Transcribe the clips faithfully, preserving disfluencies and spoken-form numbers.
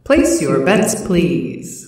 Place your bets, please.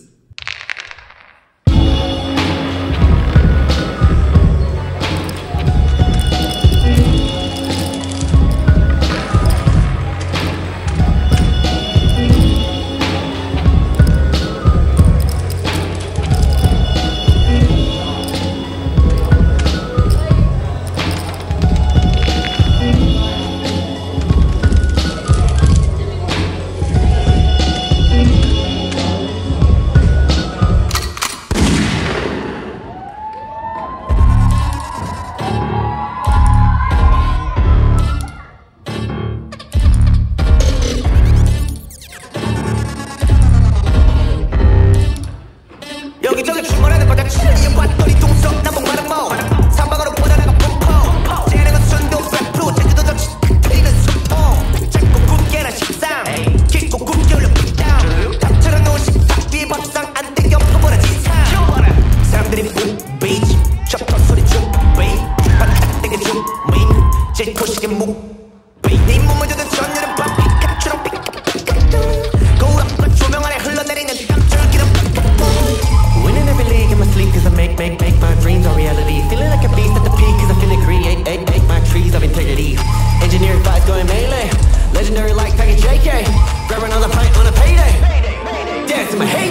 여기저기 출몰하는 바닥 치는 왔더니 동석 남북 마른 모 삼방으로 보다나가 폼폼 쟤네가 순도 백 퍼센트 제주도 더 틀리는 소통 작고 굵게나 십삼 깊고 굵게 올려 pitdown 답처럼 놓은 식탁 위에 밥상 안 땡겨 퍼버려 지상 사람들이 묵비지 셔터 소리 준비 한 땡겨 준비 제일 코시게 묵비 네 몸을 줘도 전율은 바삐 capture랑 삐까삐까 거울 앞으로 조명 아래 흘러내리는 땀줄기는 winning every league in my sleep cause I make, make, make my dreams a reality feeling like a beast at the peak cause I finna create, eight, eight, my trees of integrity engineering vibes going melee legendary like Peggy J K grabbing on the pint on a payday dance in my hate